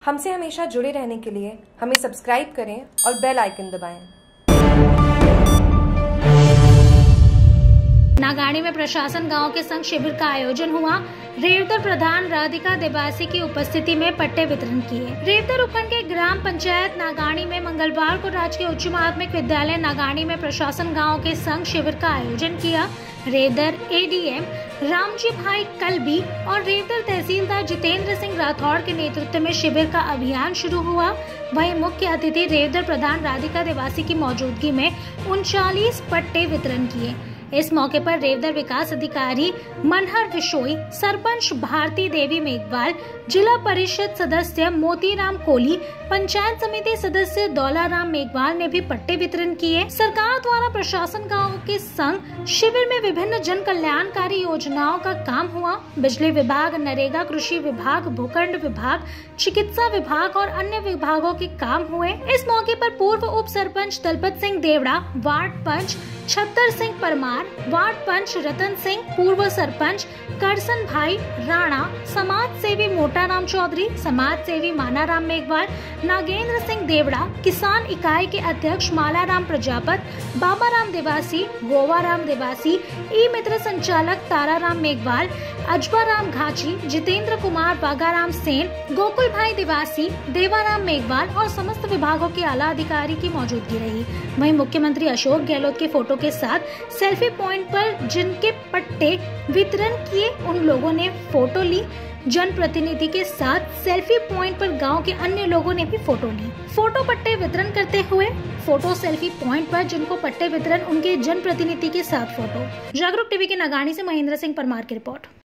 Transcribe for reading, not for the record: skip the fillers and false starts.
हमसे हमेशा जुड़े रहने के लिए हमें सब्सक्राइब करें और बेल आइकन दबाएं। नागाणी में प्रशासन गांव के संग शिविर का आयोजन हुआ। रेवतर प्रधान राधिका देवासी की उपस्थिति में पट्टे वितरण किए। रेवतर उपखंड के ग्राम पंचायत नागाणी में मंगलवार को राजकीय उच्च माध्यमिक विद्यालय नागाणी में प्रशासन गांव के संग शिविर का आयोजन किया। रेवतर एडीएम रामजी भाई कलबी और रेवतर तहसीलदार जितेंद्र सिंह राठौड़ के नेतृत्व में शिविर का अभियान शुरू हुआ। वहीं मुख्य अतिथि रेवतर प्रधान राधिका देवासी की मौजूदगी में 39 पट्टे वितरण किए। इस मौके पर रेवतर विकास अधिकारी मनहर विशोई, सरपंच भारती देवी मेघवाल, जिला परिषद सदस्य मोतीराम कोली, पंचायत समिति सदस्य दौलाराम मेघवाल ने भी पट्टे वितरण किए। सरकार द्वारा प्रशासन गाँव के संग शिविर में विभिन्न जन कल्याणकारी योजनाओं का काम हुआ। बिजली विभाग, नरेगा, कृषि विभाग, भूखंड विभाग, चिकित्सा विभाग और अन्य विभागों के काम हुए। इस मौके पर पूर्व उप सरपंच दलपत सिंह देवड़ा, वार्ड पंच छत्तर सिंह परमार, वार्ड पंच रतन सिंह, पूर्व सरपंच करसन भाई राणा, समाज सेवी मोटाराम चौधरी, समाज सेवी मानाराम मेघवाल, नागेंद्र सिंह देवड़ा, किसान इकाई के अध्यक्ष मालाराम प्रजापत, बाबाराम देवासी, गोवाराम देवासी, ई मित्र संचालक ताराराम मेघवाल, अजबाराम घाची, जितेंद्र कुमार, बागाराम सेन, गोकुल भाई देवासी, देवाराम मेघवाल और समस्त विभागों के आला अधिकारी की मौजूदगी रही। वहीं मुख्यमंत्री अशोक गहलोत के फोटो के साथ सेल्फी पॉइंट पर जिनके पट्टे वितरण किए उन लोगों ने फोटो ली। जनप्रतिनिधि के साथ सेल्फी पॉइंट पर गांव के अन्य लोगों ने भी फोटो ली। फोटो पट्टे वितरण करते हुए फोटो सेल्फी पॉइंट पर जिनको पट्टे वितरण उनके जनप्रतिनिधि के साथ फोटो। जागरूक टीवी के नागाणी से महेंद्र सिंह परमार की रिपोर्ट।